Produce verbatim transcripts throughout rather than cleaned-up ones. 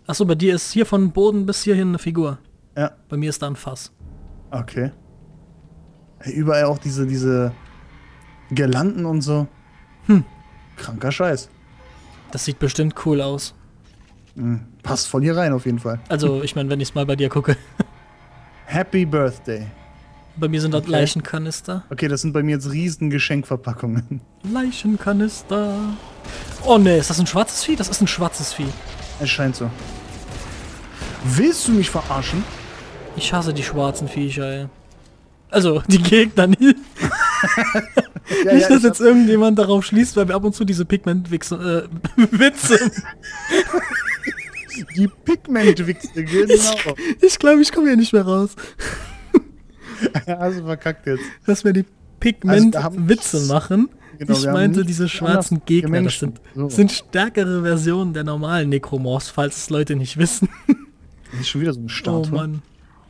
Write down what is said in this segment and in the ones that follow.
Achso, bei dir ist hier von Boden bis hierhin eine Figur. Ja. Bei mir ist da ein Fass. Okay. Hey, überall auch diese, diese Girlanden und so. Hm. Kranker Scheiß. Das sieht bestimmt cool aus. Hm. Passt voll hier rein auf jeden Fall. Also, ich meine, wenn ich es mal bei dir gucke. Happy Birthday. Bei mir sind dort Okay. Leichenkanister. Okay, das sind bei mir jetzt riesen Geschenkverpackungen. Leichenkanister. Oh ne, ist das ein schwarzes Vieh? Das ist ein schwarzes Vieh. Es scheint so. Willst du mich verarschen? Ich hasse die schwarzen Viecher, ey. Also, die Gegner nie. Ja, Nicht, ja, dass ich jetzt hab- irgendjemand darauf schließt, weil wir ab und zu diese Pigment-Witze... Äh, Witze. Die Pigmentwichse, genau. Ich glaube, ich komme hier nicht mehr raus. Hast du verkackt jetzt. Dass wir die Also, wir haben Pigment-Witze nichts- machen. Genau, Ich wir haben meinte nichts diese schwarzen anderes Gegner. Das Menschen. sind, So. sind stärkere Versionen der normalen Necromorphs, falls es Leute nicht wissen. Das ist schon wieder so eine Statue. Oh Mann.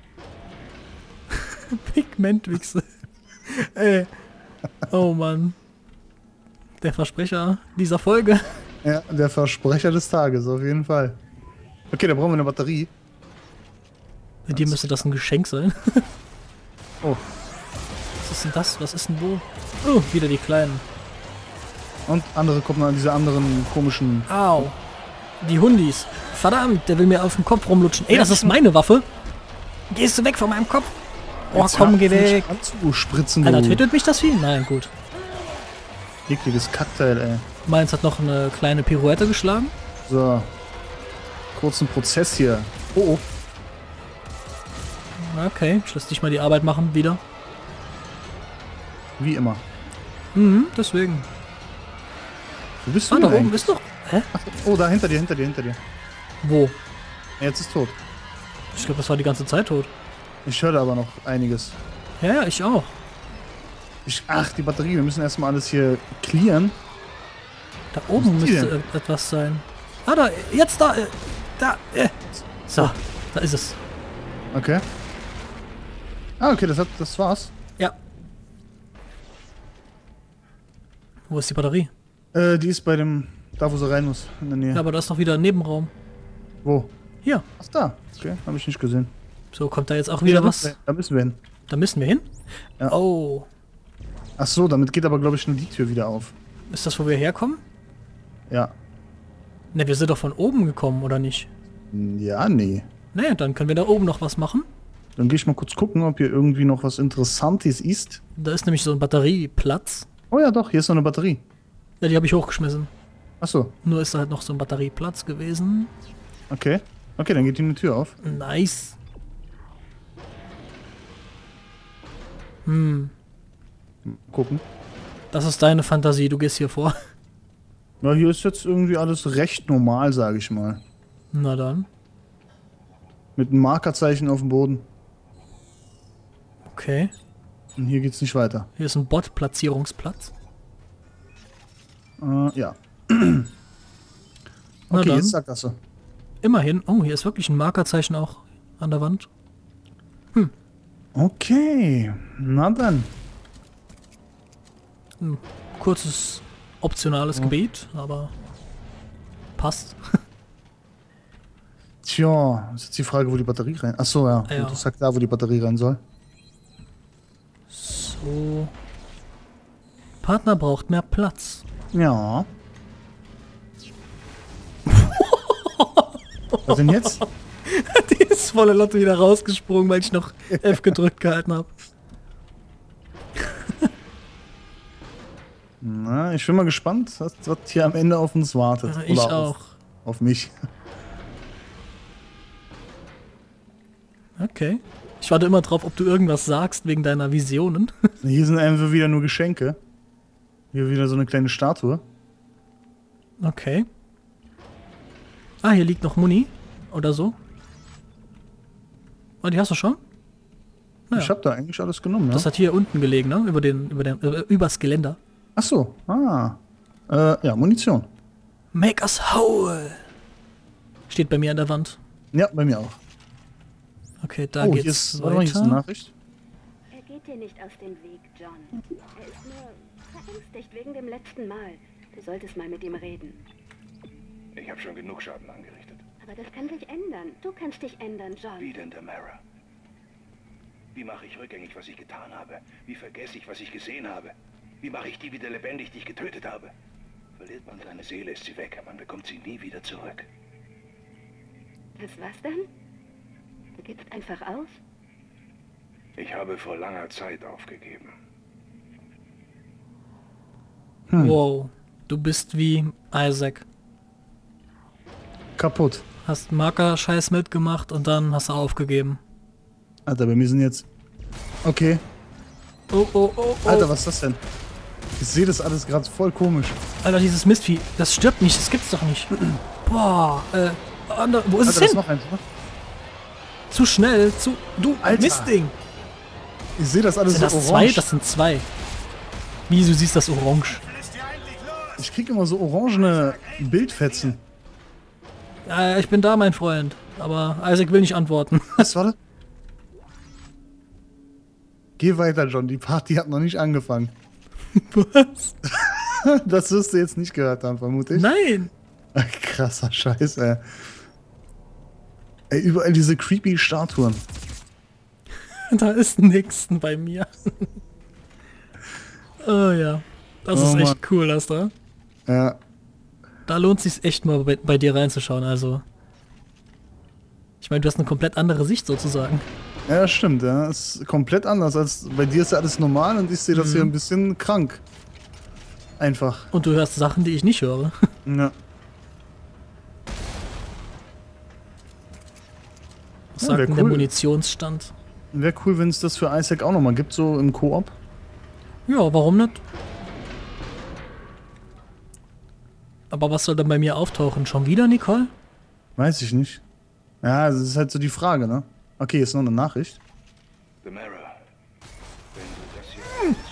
Pigmentwichse. Ey. Oh Mann. Der Versprecher dieser Folge. Ja, der Versprecher des Tages, auf jeden Fall. Okay, da brauchen wir eine Batterie. Bei dir müsste das ein Geschenk sein. Oh, Was ist denn das? Was ist denn wo? Oh, wieder die Kleinen. und andere kommen an diese anderen komischen... Au. Die Hundis. Verdammt, der will mir auf den Kopf rumlutschen. Ey, das ist meine Waffe. Gehst du weg von meinem Kopf? Oh, Jetzt komm, hör geh auf, mich weg. anzuspritzen, Alter, du tötet mich das Vieh? Nein, gut. ekliges Kackteil, ey. Meins hat noch eine kleine Pirouette geschlagen. So. Kurzen Prozess hier. Oh, oh. Okay, ich lass dich mal die Arbeit machen, wieder. Wie immer. Mhm, deswegen. Wo bist du Ah, denn da oben eigentlich? ist doch... Hä? Oh, da hinter dir, hinter dir, hinter dir. Wo? Jetzt ist tot. Ich glaube, das war die ganze Zeit tot. Ich höre aber noch einiges. Ja, ja, ich auch. Ich, ach, die Batterie. Wir müssen erstmal alles hier clearen. Da oben ist die müsste denn? äh, etwas sein. Ah, da, jetzt da, äh, da, äh. So, da ist es. Okay. Ah, okay, das, hat, das war's. Ja. Wo ist die Batterie? Äh, die ist bei dem... Da, wo sie rein muss. In der Nähe. Ja, aber da ist noch wieder ein Nebenraum. Wo? Hier. Ach, da. Okay, habe ich nicht gesehen. So, kommt da jetzt auch Nee, wieder da was? müssen wir- Da müssen wir hin. Da müssen wir hin? Ja. Oh. Ach so, damit geht aber, glaube ich, nur die Tür wieder auf. Ist das, wo wir herkommen? Ja. Ne, wir sind doch von oben gekommen, oder nicht? Ja, nee. Ne, dann können wir da oben noch was machen. Dann gehe ich mal kurz gucken, ob hier irgendwie noch was Interessantes ist. Da ist nämlich so ein Batterieplatz. Oh ja, doch, hier ist noch eine Batterie. Ja, die habe ich hochgeschmissen. Ach so, Nur ist da halt noch so ein Batterieplatz gewesen. okay. Okay, dann geht hier eine Tür auf. Nice. Hm, Gucken. das ist deine Fantasie, du gehst hier vor. Ja, hier ist jetzt irgendwie alles recht normal, sage ich mal. Na dann. Mit einem Markerzeichen auf dem Boden. Okay. Und hier geht's nicht weiter. Hier ist ein Bot-Platzierungsplatz. Äh, ja. Na Okay, dann. jetzt Sackgasse. Immerhin. Oh, hier ist wirklich ein Markerzeichen auch an der Wand. Okay, na dann. Ein kurzes, optionales Ja. Gebiet, aber passt. Tja, ist jetzt die Frage, wo die Batterie rein... Ach so, ja. Ah, ja. Gut, du sagst da, wo die Batterie rein soll. So. Partner braucht mehr Platz. Ja. Was denn jetzt? Die ist volle Lotte wieder rausgesprungen, weil ich noch F gedrückt gehalten habe. Na, ich bin mal gespannt, was, was hier am Ende auf uns wartet. Ich Oder auch. Auf, auf mich. Okay. Ich warte immer drauf, ob du irgendwas sagst wegen deiner Visionen. Hier sind einfach wieder nur Geschenke. Hier wieder so eine kleine Statue. Okay. Ah, hier liegt noch Muni. Oder so. Oh, die hast du schon? Naja. Ich habe da eigentlich alles genommen, Das ja? hat hier unten gelegen, ne? Über den, über den, äh, übers Geländer. Ach so, ah. Äh, ja, Munition. Make us whole. Steht bei mir an der Wand. Ja, bei mir auch. Okay, da oh, hier geht's ist, warte mal, hier ist eine weiter. Nachricht. Er geht dir nicht aus dem Weg, John. Er ist nur verängstigt wegen dem letzten Mal. Du solltest mal mit ihm reden. Ich habe schon genug Schaden angerichtet. Aber das kann sich ändern. Du kannst dich ändern, John. Wie denn, Tamara? Wie mache ich rückgängig, was ich getan habe? Wie vergesse ich, was ich gesehen habe? Wie mache ich die wieder lebendig, die ich getötet habe? Verliert man seine Seele, ist sie weg. Man bekommt sie nie wieder zurück. Das was dann? Du gibst einfach auf? Ich habe vor langer Zeit aufgegeben. Hm. Wow. Du bist wie Isaac. Kaputt. Hast Marker-Scheiß mitgemacht und dann hast du aufgegeben. Alter, bei mir sind jetzt... Okay. Oh, oh, oh, oh. Alter, was ist das denn? Ich sehe das alles gerade voll komisch. Alter, dieses Mistvieh, das stirbt nicht, das gibt's doch nicht. Boah, äh, ander, wo ist Alter, es das ist hin? noch eins, oder? Zu schnell, zu... Du, Alter. Mistding. Ich sehe das alles Sind das so zwei? orange. Das sind zwei. Wie, du siehst das orange? Ich krieg immer so orangene Bildfetzen. Ja, ich bin da, mein Freund. Aber Isaac will nicht antworten. Was, warte? Geh weiter, John. Die Party hat noch nicht angefangen. Was? Das wirst du jetzt nicht gehört haben, vermute ich. Nein. Krasser Scheiß, ey. Ey, überall diese creepy Statuen. Da ist nix bei mir. Oh ja. Das Oh ist echt Mann. cool, das da. Ja. Da lohnt es sich echt mal bei, bei dir reinzuschauen, also. Ich meine, du hast eine komplett andere Sicht sozusagen. Ja, das stimmt, ja. Ist komplett anders als bei dir ist ja alles normal und ich sehe das Mhm. hier ein bisschen krank. Einfach. Und du hörst Sachen, die ich nicht höre. Ja. Was Ja, sagt wär denn der cool. Munitionsstand? Wäre cool, wenn es das für Isaac auch nochmal gibt, so im Koop. Ja, warum nicht? Aber was soll dann bei mir auftauchen? Schon wieder, Nicole? Weiß ich nicht. Ja, das ist halt so die Frage, ne? Okay, jetzt noch eine Nachricht. Tamara, wenn du das hier machst,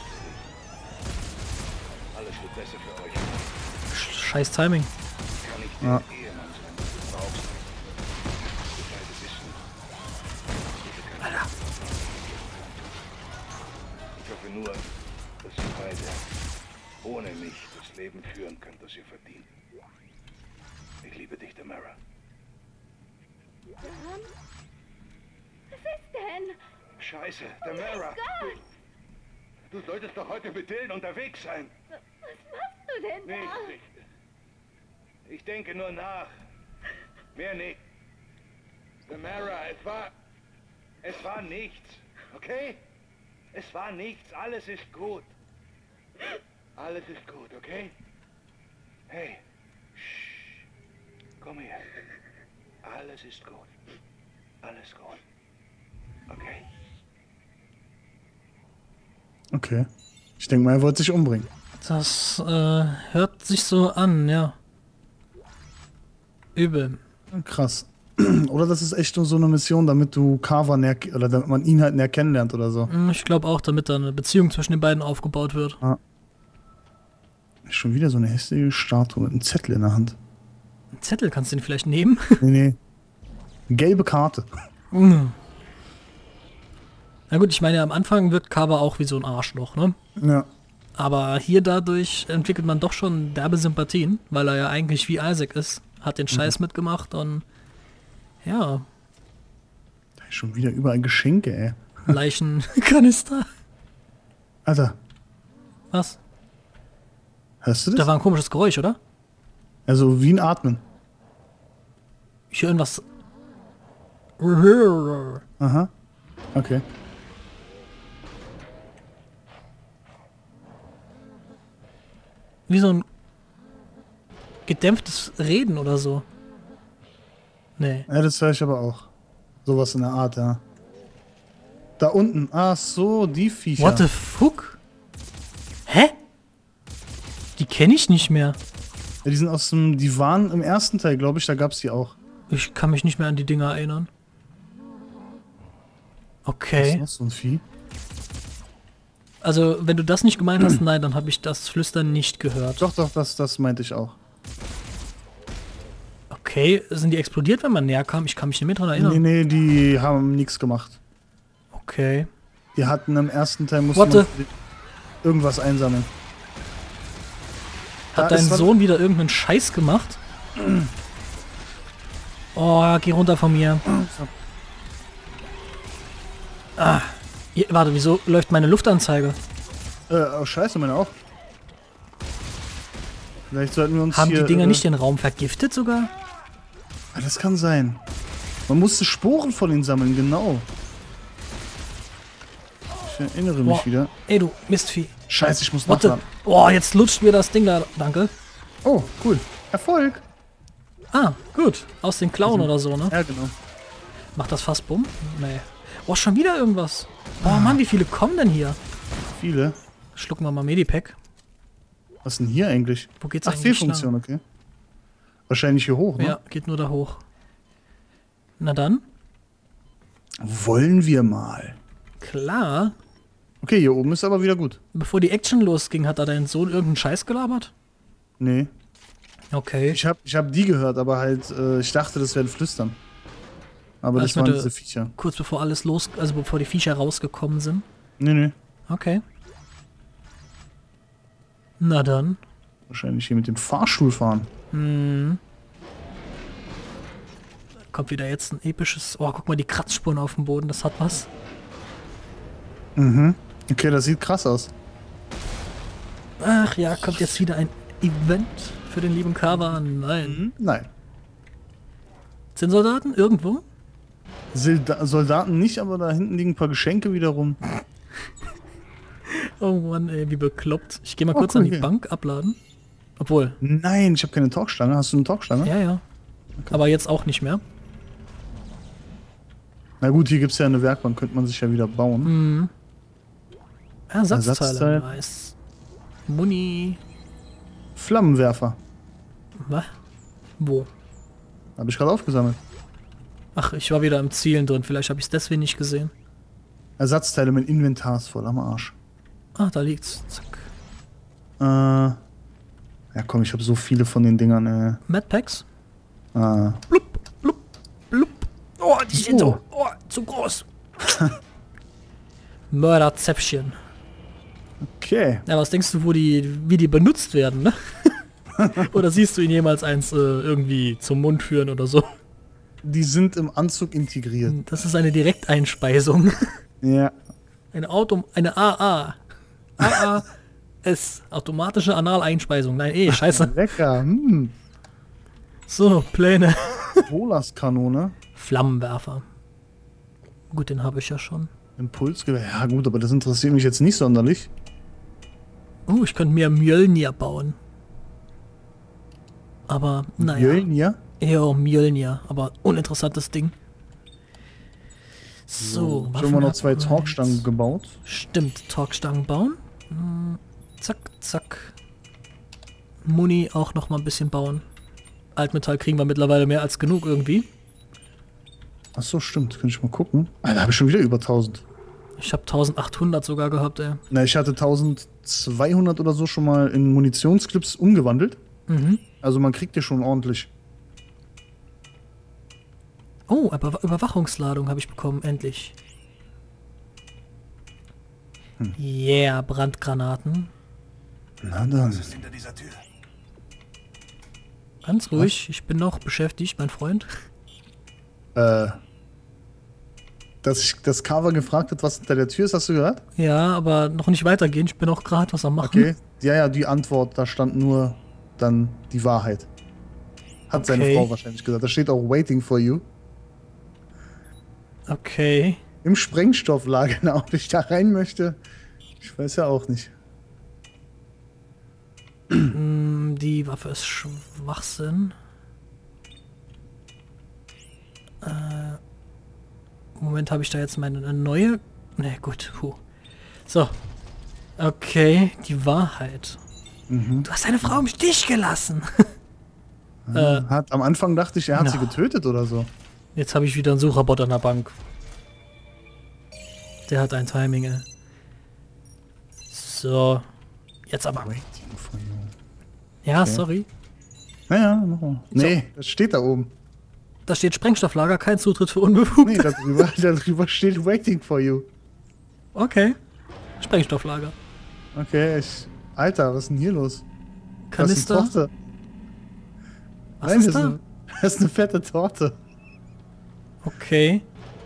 alles wird besser für euch. Sch- Scheiß Timing. Kann ich dir Ja. Ehemann sein, wenn du brauchst. Wir beide wissen. Alter. Ich hoffe nur, dass ihr beide ohne mich das Leben führen könnt, das ihr verdient. Ich liebe dich, Tamara. John? Was ist denn? Scheiße, Tamara! Gott! Du solltest doch heute mit Dylan unterwegs sein. Was machst du denn da? Nichts. Ich, ich denke nur nach. Mehr nicht. Tamara, es war... Es war nichts. Okay? Es war nichts. Alles ist gut. Alles ist gut, okay? Hey. Shh. Komm her. Alles ist gut. Alles gut. Okay? Okay. Ich denke mal, er wollte sich umbringen. Das äh, hört sich so an, ja. Übel. Krass. Oder das ist echt nur so eine Mission, damit du Carver näher, oder damit man ihn halt näher kennenlernt oder so. Hm, Ich glaube auch, damit da eine Beziehung zwischen den beiden aufgebaut wird. Schon wieder so eine hässliche Statue mit einem Zettel in der Hand. Einen Zettel kannst du den vielleicht nehmen? Nee, nee. Gelbe Karte. Mhm. Na gut, ich meine, am Anfang wird Carver auch wie so ein Arschloch, ne? Ja. Aber hier dadurch entwickelt man doch schon derbe Sympathien, weil er ja eigentlich wie Isaac ist. Hat den Scheiß Mhm. mitgemacht und ja, Da ist schon wieder überall Geschenke, ey. Leichenkanister. Alter, Was? hörst du Da das? war ein komisches Geräusch, oder? Also wie ein Atmen. Ich höre irgendwas. Aha. Okay. Wie so ein gedämpftes Reden oder so. Nee. Ja, das höre ich aber auch. Sowas in der Art, ja. Da unten. Ach so, die Viecher. What the fuck? Hä? Die kenne ich nicht mehr. Ja, die sind aus dem, die waren im ersten Teil, glaube ich, da gab's die auch. Ich kann mich nicht mehr an die Dinger erinnern. Das Okay. ist noch so ein Vieh. Also, wenn du das nicht gemeint hast, nein, dann habe ich das Flüstern nicht gehört. Doch, doch, das, das meinte ich auch. Okay, sind die explodiert, wenn man näher kam? Ich kann mich nicht mehr dran erinnern. Nee, nee, die haben nichts gemacht. Okay. Die hatten im ersten Teil mussten What the- irgendwas einsammeln. Da Hat dein ist was- Sohn wieder irgendeinen Scheiß gemacht? Oh, geh runter von mir. Ah. Hier, warte, wieso läuft meine Luftanzeige? Äh, oh, scheiße, meine auch. Vielleicht sollten wir uns Haben hier, die Dinger äh, nicht den Raum vergiftet sogar? Ah, das kann sein. Man musste Sporen von ihnen sammeln, genau. Ich erinnere mich Boah. wieder. Ey, du Mistvieh. Scheiße, ich muss Warte. nachladen. Boah, jetzt lutscht mir das Ding da. Danke. Oh, cool. Erfolg. Ah, gut. Aus den Klauen oder so, ne? Ja, genau. Macht das fast Bumm? Nee. Oh, schon wieder irgendwas. Boah, Mann, wie viele kommen denn hier? Viele. Schlucken wir mal Medipack. Was ist denn hier eigentlich? Wo geht's Ach, eigentlich Fehlfunktion, okay. Wahrscheinlich hier hoch, ne? Ja, geht nur da hoch. Na dann. Wollen wir mal. Klar. Okay, hier oben ist aber wieder gut. Bevor die Action losging, hat da dein Sohn irgendeinen Scheiß gelabert? Nee. Okay. Ich hab, ich hab die gehört, aber halt, äh, ich dachte, das wären Flüstern. Aber Was das waren mit diese der- Viecher. Kurz bevor alles los, also bevor die Viecher rausgekommen sind. Nee, nee. Okay. Na dann. Wahrscheinlich hier mit dem Fahrstuhl fahren. Hm. Kommt wieder jetzt ein episches. Oh, guck mal, die Kratzspuren auf dem Boden, das hat was. Mhm. Okay, das sieht krass aus. Ach ja, kommt jetzt wieder ein Event für den lieben Kava? Nein. Nein. Sind Soldaten irgendwo? Silda Soldaten nicht, aber da hinten liegen ein paar Geschenke wieder rum. Oh Mann, ey, wie bekloppt. Ich gehe mal Oh, kurz cool, an die hier. Bank abladen. Obwohl, Nein, ich habe keine Talkstange. Hast du eine Talkstange? ja, ja. Aber jetzt auch nicht mehr. Na gut, hier gibt es ja eine Werkbank, könnte man sich ja wieder bauen. Mhm. Ersatzteile. Ersatzteil. Nice. Muni. Flammenwerfer. Was? Wo? Habe ich gerade aufgesammelt. Ach, ich war wieder im Zielen drin. Vielleicht habe ich es deswegen nicht gesehen. Ersatzteile mit Inventar ist voll am Arsch. Ah, da liegt's. Zack. Äh. Ja komm, ich habe so viele von den Dingern, äh. Madpacks. Ah. Blub, blub, blub. Oh, die sind So. so. Oh, zu groß. Mörderzäpfchen. Okay. Ja, was denkst du, wo die, wie die benutzt werden, ne? Oder siehst du ihn jemals eins äh, irgendwie zum Mund führen oder so? Die sind im Anzug integriert. Das ist eine Direkteinspeisung. Ja. Eine Auto, eine A A. A A S. Automatische Analeinspeisung. Nein, eh, scheiße. Lecker. Hm. So, Pläne. Bolaskanone. Flammenwerfer. Gut, den habe ich ja schon. Impulsgewehr. Ja gut, aber das interessiert mich jetzt nicht sonderlich. Oh, ich könnte mir Mjölnir bauen. Aber, naja. Mjölnir? Ja, Mjölnir. Aber uninteressantes Ding. So, Ich habe immer noch zwei Waffen-Upgrades. Talkstangen gebaut. Stimmt, Talkstangen bauen. Hm, zack, zack. Muni auch noch mal ein bisschen bauen. Altmetall kriegen wir mittlerweile mehr als genug irgendwie. Ach so, stimmt. Kann ich mal gucken. Ah, da habe ich schon wieder über tausend. Ich habe eintausendachthundert sogar gehabt, ey. Na, ich hatte eintausendzweihundert oder so schon mal in Munitionsclips umgewandelt. Mhm. Also man kriegt ja schon ordentlich. Oh, aber Überwachungsladung habe ich bekommen, endlich. Hm. Yeah, Brandgranaten. Na dann. Hinter dieser Tür. Ganz ruhig, ich bin noch beschäftigt, mein Freund. Äh. Dass ich das Cover gefragt hat, was hinter der Tür ist, hast du gehört? Ja, aber noch nicht weitergehen, ich bin auch gerade was am machen. Okay. Ja, ja, die Antwort, da stand nur dann die Wahrheit. Hat seine Okay. Frau wahrscheinlich gesagt. Da steht auch Waiting for you. Okay. Im Sprengstofflager. Na, ob ich da rein möchte, ich weiß ja auch nicht. Mm, Die Waffe ist Schwachsinn. Äh, Moment, habe ich da jetzt meine eine neue? Ne, gut. Puh. So. Okay, die Wahrheit. Mhm. Du hast deine Frau im Stich gelassen. äh, Hat, am Anfang dachte ich, er hat na. sie getötet oder so. Jetzt habe ich wieder einen Sucherbot an der Bank. Der hat ein Timing, ey. So. Jetzt aber. Waiting for you. Ja, Okay. sorry. Naja, mach mal. Nee, das steht da oben. Da steht Sprengstofflager, kein Zutritt für Unbefugte. Nee, darüber, darüber steht Waiting for you. Okay. Sprengstofflager. Okay, ich. Alter, was ist denn hier los? Kanister. Das ist eine Torte. Was Nein, ist das da? Eine, das ist eine fette Torte. Okay.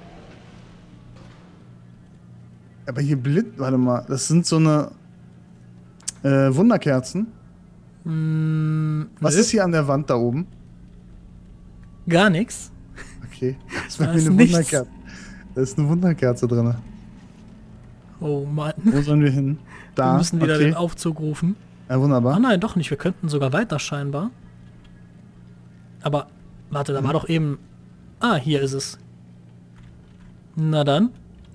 Aber hier Blitz, warte mal, das sind so eine äh, Wunderkerzen. Mm, Was nö, ist hier an der Wand da oben? gar nichts. Okay, das Da wäre mir ist eine nichts. Wunderkerze. Da ist eine Wunderkerze drin. Oh Mann. Wo sollen wir hin? Da. Wir müssen wieder okay. den Aufzug rufen. Ja, Ah wunderbar. nein, doch nicht. Wir könnten sogar weiter scheinbar. Aber, warte, da war doch eben... Ah, hier ist es. Na dann.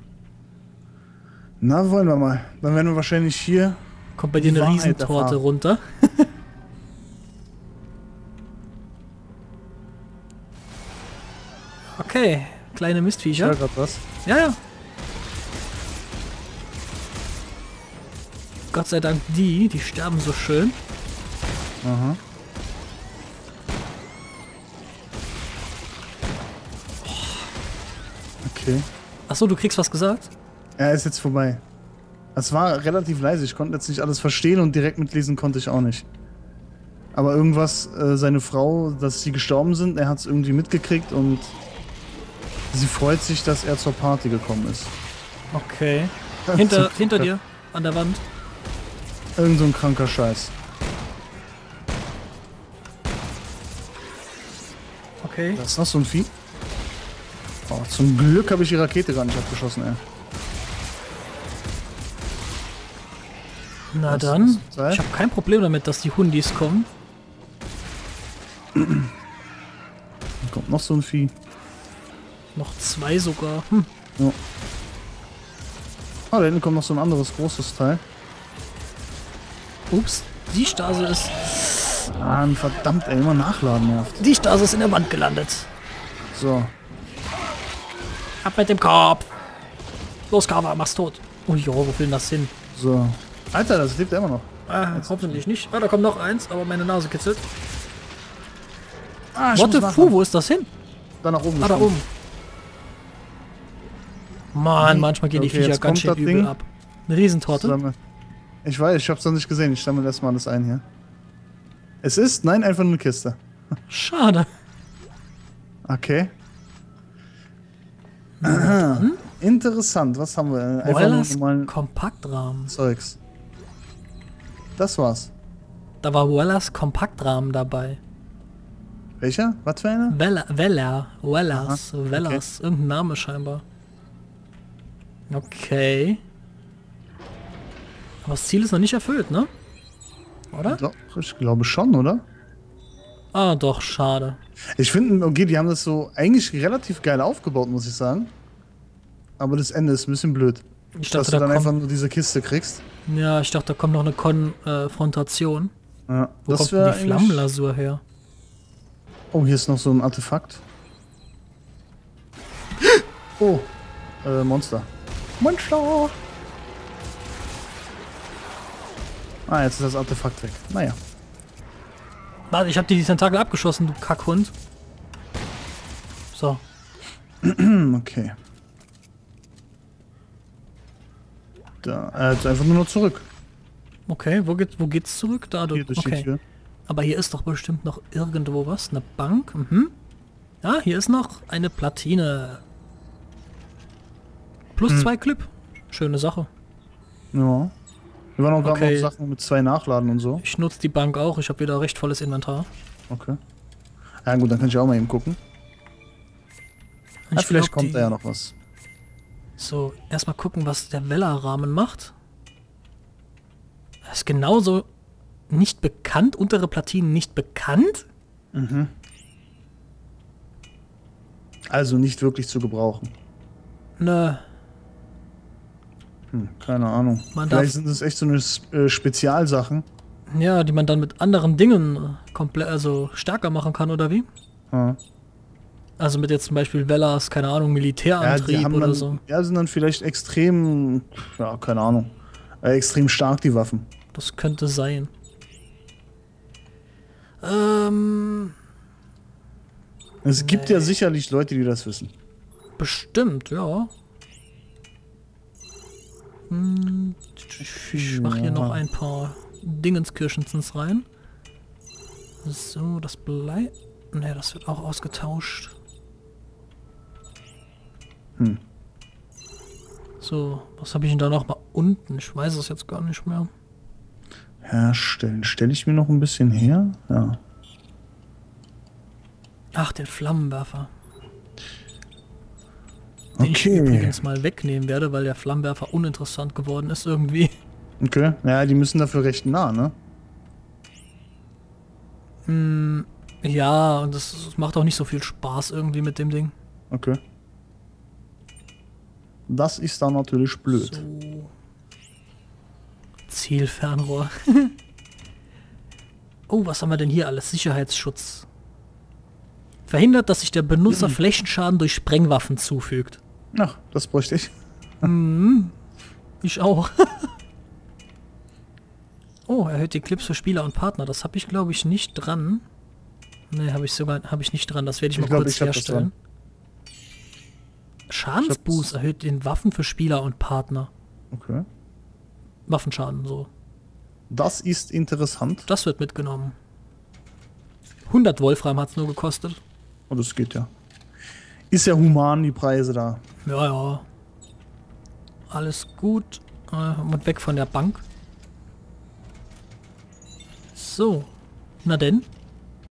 Na, wollen wir mal. Dann werden wir wahrscheinlich hier... Kommt bei dir Die eine Wahrheit Riesentorte erfahren. runter. Okay, kleine Ich Mistviecher. höre gerade was. Ja, ja. Gott sei Dank die, die sterben so schön. Aha. Okay. Achso, du kriegst was gesagt? Er ist jetzt vorbei. Es war relativ leise. Ich konnte jetzt nicht alles verstehen und direkt mitlesen konnte ich auch nicht. Aber irgendwas, äh, seine Frau, dass sie gestorben sind, er hat es irgendwie mitgekriegt und sie freut sich, dass er zur Party gekommen ist. Okay. Hinter, Zum- hinter dir, an der Wand. Irgend so ein kranker Scheiß. Okay. Da ist noch so ein Vieh. Oh, zum Glück habe ich die Rakete gar nicht abgeschossen, ey. Na Was- dann. was sei? Ich habe kein Problem damit, dass die Hundis kommen. Da kommt noch so ein Vieh. Noch zwei sogar. Hm. Ja. Oh, da hinten kommt noch so ein anderes großes Teil. Ups, die Stase ist... Ah, verdammt, ey, immer nachladen nervt. Die Stase ist in der Wand gelandet. So. Ab mit dem Korb. Los, Kava, mach's tot. Oh ja, wo will denn das hin? So. Alter, das lebt immer noch. Ah, hoffentlich nicht. Ah, da kommt noch eins, aber meine Nase kitzelt. Ah, What the fu, wo ist das hin? Da nach oben. Ah, da gesprungen. oben. Mann, manchmal gehen die Okay, Viecher jetzt ganz kommt schön das übel Ding. ab. Eine Riesentorte. Sammel. Ich weiß, ich hab's noch nicht gesehen. Ich sammle erstmal alles ein hier. Es ist, nein, einfach nur eine Kiste. Schade. Okay. Aha. Interessant, was haben wir? Einfach Wellers nur mal Kompaktrahmen. Zeugs. Das war's. Da war Wellers Kompaktrahmen dabei. Welcher? Was für einer? Weller, Weller, Wellers, Aha, Wellers, irgendein Name scheinbar. Okay. Aber das Ziel ist noch nicht erfüllt, ne? Oder? Doch, ich glaube schon, oder? Ah, doch, schade. Ich finde, okay, die haben das so eigentlich relativ geil aufgebaut, muss ich sagen. Aber das Ende ist ein bisschen blöd. Ich Dass dachte, du da dann einfach kommt, nur diese Kiste kriegst. ja, ich dachte, da kommt noch eine Konfrontation. Ja, Wo das kommt wär denn die eigentlich- Flammenlasur her? Oh, hier ist noch so ein Artefakt. Oh, äh, Monster. Monster! Ah, jetzt ist das Artefakt weg. Naja. Warte, ich hab dir die Tentakel abgeschossen, du Kackhund. So. Hm, okay. Da, äh, jetzt einfach nur noch zurück. Okay, wo, geht, wo geht's zurück? Da, du, Hier durch die okay. Tür. Aber hier ist doch bestimmt noch irgendwo was. Eine Bank. Mhm. Ja, hier ist noch eine Platine. Plus Hm. zwei Clip. Schöne Sache. Ja. Wir waren auch gerade Okay. noch Sachen mit zwei Nachladen und so. Ich nutze die Bank auch. Ich habe wieder recht volles Inventar. Okay. Ja gut, dann kann ich auch mal eben gucken. Und Ja, ich vielleicht glaub, kommt die- da ja noch was. So, erstmal gucken, was der Weller-Rahmen macht. Er ist genauso nicht bekannt. Untere Platinen nicht bekannt. Mhm. Also nicht wirklich zu gebrauchen. Nö. Hm, keine Ahnung. Man darf- Vielleicht sind das echt so eine äh, Spezialsachen. Ja, die man dann mit anderen Dingen komplett, also stärker machen kann, oder wie? Ja. Also mit jetzt zum Beispiel Wellers, keine Ahnung, Ja, Militärantrieb die haben oder dann, so. ja, sind dann vielleicht extrem, ja, keine Ahnung, äh, extrem stark, die Waffen. Das könnte sein. Ähm, Es gibt ja sicherlich Leute, die das wissen. bestimmt, ja. Hm, ich mache hier Ja. noch ein paar Dingenskirchensens rein. So, das Blei. Ne, das wird auch ausgetauscht. Hm. So, was habe ich denn da noch mal unten? Ich weiß es jetzt gar nicht mehr. Herstellen. Stelle ich mir noch ein bisschen her? Ja. Ach, den Flammenwerfer. Den ich Okay. übrigens mal wegnehmen werde, weil der Flammenwerfer uninteressant geworden ist irgendwie. Okay. Ja, die müssen dafür recht nah, ne? Hm, ja, und das macht auch nicht so viel Spaß irgendwie mit dem Ding. Okay. Das ist dann natürlich blöd. So. Zielfernrohr. Oh, was haben wir denn hier alles? Sicherheitsschutz. Verhindert, dass sich der Benutzer Mhm. Flächenschaden durch Sprengwaffen zufügt. Ach, das bräuchte ich. Mhm. Ich auch. Oh, erhöht die Clips für Spieler und Partner. Das habe ich, glaube ich, nicht dran. Ne, habe ich sogar habe ich nicht dran. Das werde ich, Ich mal glaub, kurz ich hab das herstellen. Schadensboost erhöht den Waffen für Spieler und Partner. Okay. Waffenschaden, so. Das ist interessant. Das wird mitgenommen. hundert Wolfram hat es nur gekostet. Oh, das geht ja. Ist ja human, die Preise da. Ja, ja. Alles gut. Äh, und weg von der Bank. So. Na denn?